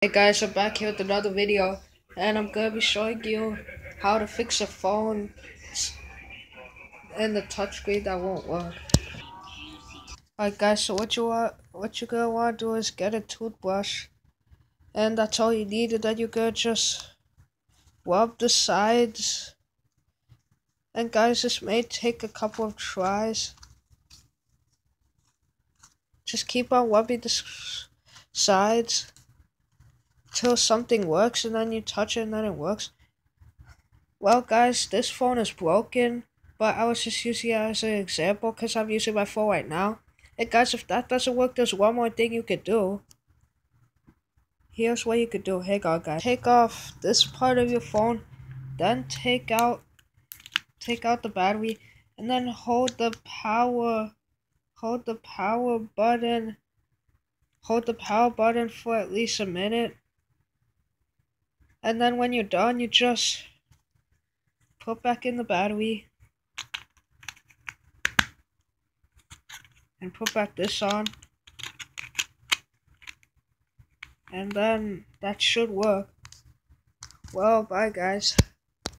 Hey guys, I'm back here with another video, and I'm gonna be showing you how to fix a phone and the touchscreen that won't work. Alright guys, so what you're gonna wanna do is get a toothbrush, and that's all you need, and then you're gonna just rub the sides. And guys, this may take a couple of tries. Just keep on rubbing the sides till something works, and then you touch it and then it works. Well guys, this phone is broken, but I was just using it as an example because I'm using my phone right now. And guys, if that doesn't work, there's one more thing you could do. Here's what you could do. Hang on guys. Take off this part of your phone, then take out the battery, and then hold the power button. Hold the power button for at least a minute. And then when you're done, you just put back in the battery and put back this on. And then that should work. Well, bye guys.